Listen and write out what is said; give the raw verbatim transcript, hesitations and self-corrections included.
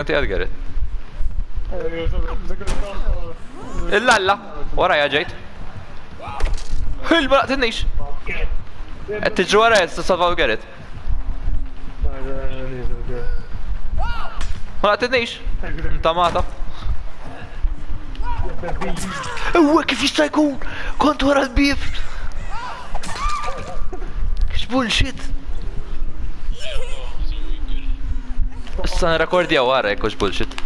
Inti għad Gerrit. Il-lalla, wara ġejt. Il-ma laqtennix. Qed tiġi wara qed tissalvaw Gerrit. Ma laqtennix. Inta mata. Ewa kif jista' jkun? Kont wara l-bib. Kix bullshit. Issa nrakordja wara jekk hux bullshit.